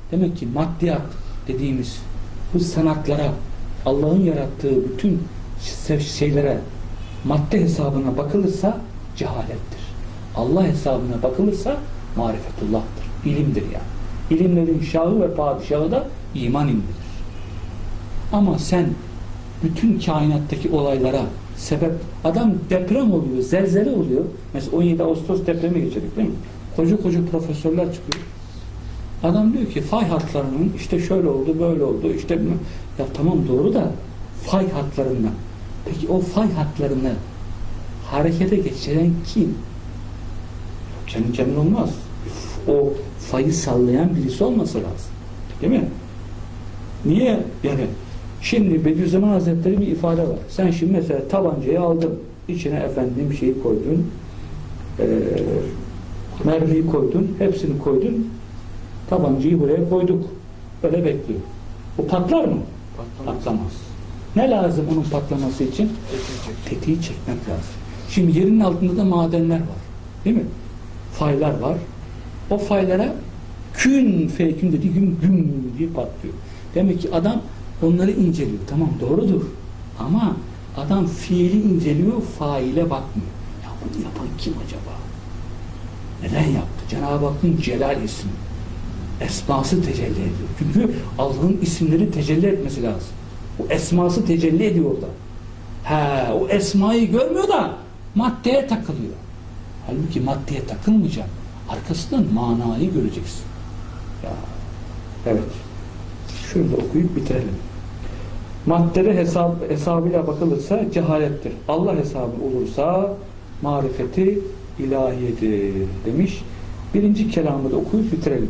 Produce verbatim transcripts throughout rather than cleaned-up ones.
Demek ki maddiyat dediğimiz bu sanatlara, Allah'ın yarattığı bütün şeylere madde hesabına bakılırsa cehalettir. Allah hesabına bakılırsa marifetullah'tır. İlimdir yani. İlimlerin şahı ve padişahı da iman ilmidir. Ama sen bütün kainattaki olaylara sebep, adam deprem oluyor, zelzele oluyor. Mesela on yedi Ağustos depremi geçirdik değil mi? Koca koca profesörler çıkıyor. Adam diyor ki fay hatlarının işte şöyle oldu, böyle oldu. İşte ya tamam doğru da fay hatlarından. Peki o fay hatlarını harekete geçiren kim? Kendi kendine olmaz. O fayı sallayan birisi olması lazım. Değil mi? Niye? Yani şimdi Bediüzzaman Hazretleri bir ifade var. Sen şimdi mesela tabancayı aldın. İçine efendim şeyi koydun. E, mermiyi koydun. Hepsini koydun. Tabancayı buraya koyduk. Böyle bekliyor. O patlar mı? Patlamaz. Patlamaz. Ne lazım onun patlaması için? Tetiği çekmek lazım. Şimdi yerin altında da madenler var. Değil mi? Faylar var. O faylara kün feykün dediği gün güm diye patlıyor. Demek ki adam onları inceliyor. Tamam doğrudur. Ama adam fiili inceliyor, faile bakmıyor. Ya bunu yapan kim acaba? Neden yaptı? Cenab-ı Hakk'ın Celal ismi. Esması tecelli ediyor. Çünkü Allah'ın isimleri tecelli etmesi lazım. O esması tecelli ediyor orada. He, o esmayı görmüyor da maddeye takılıyor. Halbuki maddeye takılmayacak. Arkasından manayı göreceksin. Ya, evet. Şurada okuyup bitirelim. Maddede hesap, hesabıyla bakılırsa cehalettir. Allah hesabı olursa marifeti ilahiyedir demiş. Birinci kelamı da okuyup bitirelim.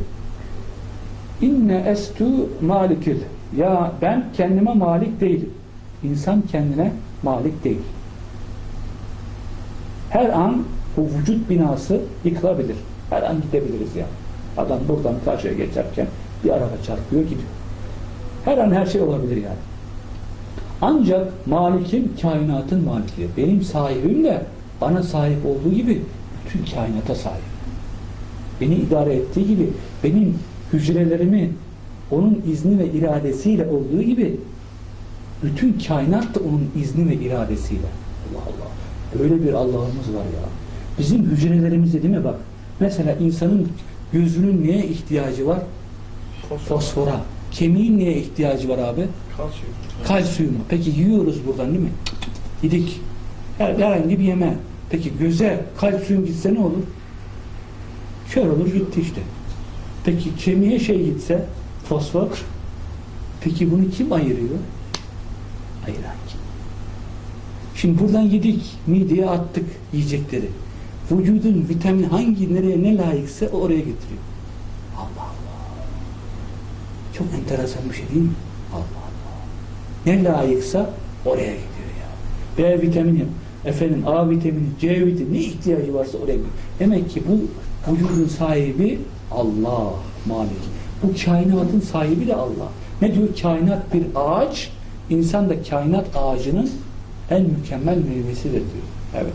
İnne estu malikil. Ya ben kendime malik değilim. İnsan kendine malik değil. Her an bu vücut binası yıkılabilir. Her an gidebiliriz yani. Adam buradan karşıya geçerken bir araba çarpıyor gidiyor. Her an her şey olabilir yani. Ancak malikim kainatın malikidir. Benim sahibim de bana sahip olduğu gibi bütün kainata sahip. Beni idare ettiği gibi benim hücrelerimi onun izni ve iradesiyle olduğu gibi bütün kainat da onun izni ve iradesiyle. Allah Allah. Böyle bir Allah'ımız var ya. Bizim hücrelerimizde değil mi bak? Mesela insanın gözünün neye ihtiyacı var? Fosfora. Fosfora. Kemiğin neye ihtiyacı var abi? Kalsiyum. Kalsiyum. Peki yiyoruz buradan değil mi? Yedik. Her, herhangi bir yeme. Peki göze kalsiyum gitse ne olur? Kör olur gitti işte. Peki kemiğe şey gitse fosfor. Peki bunu kim ayırıyor? Ayıran kim? Şimdi buradan yedik. Mideye attık yiyecekleri. Vücudun vitamin hangi nereye ne layıksa oraya getiriyor. Allah Allah. Çok enteresan bir şey değil mi? Allah Allah. Ne layıksa oraya gidiyor ya. B vitamini, efendim A vitamini, C vitamini ne ihtiyacı varsa oraya gidiyor. Demek ki bu vücudun sahibi Allah, Malik. Bu kainatın sahibi de Allah. Ne diyor? Kainat bir ağaç, insan da kainat ağacının en mükemmel meyvesidir diyor. Evet.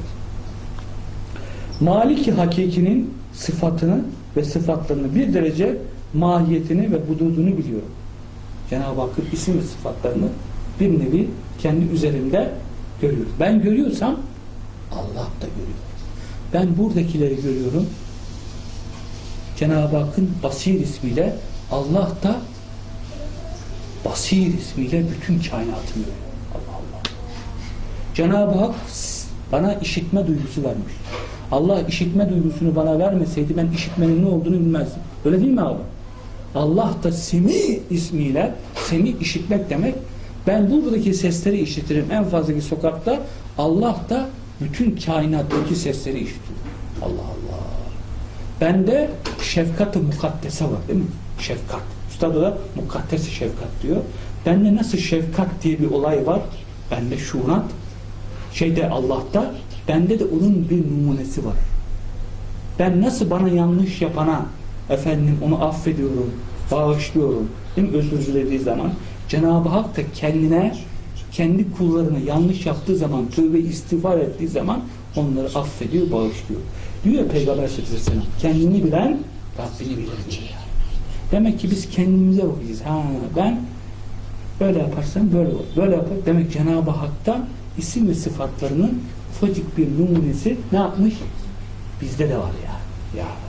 Malik-i Hakiki'nin sıfatını ve sıfatlarını bir derece mahiyetini ve hududunu biliyorum. Cenab-ı Hakk'ın isim ve sıfatlarını bir nevi kendi üzerimde görüyorum. Ben görüyorsam Allah da görüyor. Ben buradakileri görüyorum. Cenab-ı Hakk'ın Basir ismiyle Allah da Basir ismiyle bütün kainatı görüyor. Allah Allah. Cenab-ı Hak bana işitme duygusu vermiş. Allah işitme duygusunu bana vermeseydi ben işitmenin ne olduğunu bilmezdim. Öyle değil mi abi? Allah da Semi ismiyle, Semi işitmek demek. Ben buradaki sesleri işitirim. En fazlaki sokakta Allah da bütün kainattaki sesleri işitiyor. Allah Allah. Bende şefkat-ı mukaddese var değil mi? Şefkat. Üstad da mukaddes-i şefkat diyor. Bende nasıl şefkat diye bir olay var? Bende şunat. Şeyde Allah'ta bende de onun bir numunesi var. Ben nasıl bana yanlış yapana efendim onu affediyorum, bağışlıyorum. Değil mi? Özür dilediği zaman Cenab-ı Hak da kendine kendi kullarına yanlış yaptığı zaman tövbe istiğfar ettiği zaman onları affediyor, bağışlıyor. Diyor ya Peygamber sallallahu aleyhi ve sellem kendini bilen Rabbini bilir diyor. Demek ki biz kendimize bakacağız. Ha, ben böyle yaparsam böyle olur. Böyle yapar. Demek Cenab-ı Hak'ta isim ve sıfatlarının ufacık bir numunesi ne yapmış? Bizde de var ya. Ya